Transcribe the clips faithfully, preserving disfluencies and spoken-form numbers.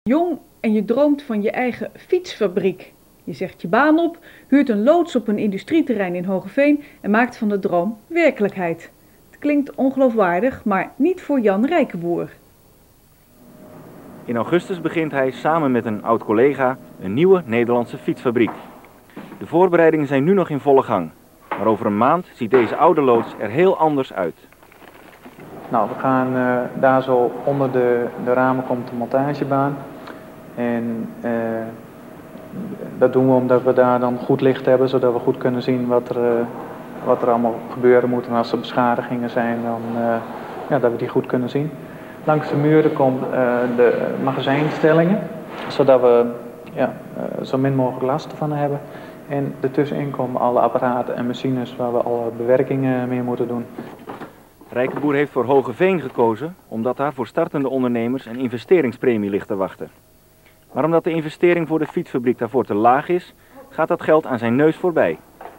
Jong en je droomt van je eigen fietsfabriek. Je zegt je baan op, huurt een loods op een industrieterrein in Hoogeveen en maakt van de droom werkelijkheid. Het klinkt ongeloofwaardig, maar niet voor Jan Rijkenboer. In augustus begint hij samen met een oud-collega een nieuwe Nederlandse fietsfabriek. De voorbereidingen zijn nu nog in volle gang, maar over een maand ziet deze oude loods er heel anders uit. Nou, we gaan uh, daar zo onder de, de ramen komt de montagebaan. En uh, dat doen we omdat we daar dan goed licht hebben, zodat we goed kunnen zien wat er, uh, wat er allemaal gebeuren moet. En als er beschadigingen zijn, dan uh, ja, dat we die goed kunnen zien. Langs de muren komen uh, de magazijnstellingen, zodat we ja, uh, zo min mogelijk last ervan hebben. En ertussenin komen alle apparaten en machines waar we alle bewerkingen mee moeten doen. Rijkenboer heeft voor Hoogeveen gekozen omdat daar voor startende ondernemers een investeringspremie ligt te wachten. Maar omdat de investering voor de fietsfabriek daarvoor te laag is, gaat dat geld aan zijn neus voorbij.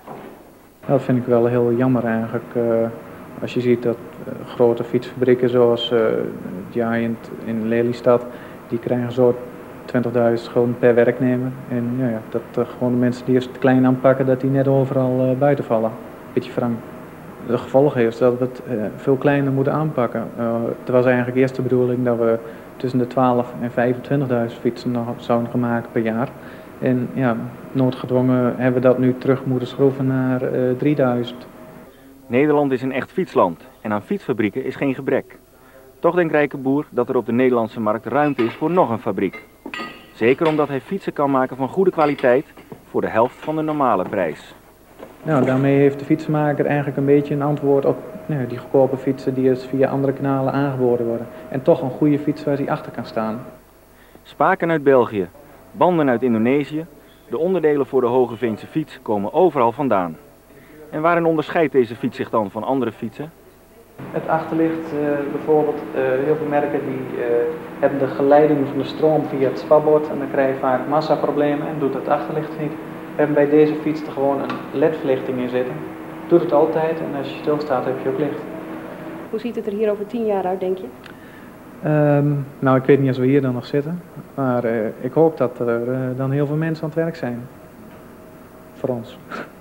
Dat vind ik wel heel jammer eigenlijk. Uh, als je ziet dat uh, grote fietsfabrieken zoals uh, Giant in Lelystad, die krijgen zo twintigduizend gulden per werknemer. En ja, ja, dat uh, gewoon de mensen die eerst klein aanpakken, dat die net overal uh, buiten vallen. Beetje frank. De gevolg is dat we het uh, veel kleiner moeten aanpakken. Uh, het was eigenlijk eerst de bedoeling dat we tussen de twaalf en vijfentwintigduizend fietsen nog zouden gaan maken per jaar. En ja, noodgedwongen hebben we dat nu terug moeten schroeven naar uh, drieduizend. Nederland is een echt fietsland en aan fietsfabrieken is geen gebrek. Toch denkt Rijkenboer dat er op de Nederlandse markt ruimte is voor nog een fabriek. Zeker omdat hij fietsen kan maken van goede kwaliteit voor de helft van de normale prijs. Nou, daarmee heeft de fietsenmaker eigenlijk een beetje een antwoord op nou, die goedkope fietsen die dus via andere kanalen aangeboden worden. En toch een goede fiets waar hij achter kan staan. Spaken uit België, banden uit Indonesië, de onderdelen voor de Hogeveense fiets komen overal vandaan. En waarin onderscheidt deze fiets zich dan van andere fietsen? Het achterlicht, uh, bijvoorbeeld, uh, heel veel merken die uh, hebben de geleiding van de stroom via het spabord en dan krijg je vaak massaproblemen en doet het achterlicht niet. We hebben bij deze fiets er gewoon een L E D-verlichting in zitten. Doet het altijd en als je stilstaat heb je ook licht. Hoe ziet het er hier over tien jaar uit, denk je? Um, nou, ik weet niet als we hier dan nog zitten, maar uh, ik hoop dat er uh, dan heel veel mensen aan het werk zijn. Voor ons.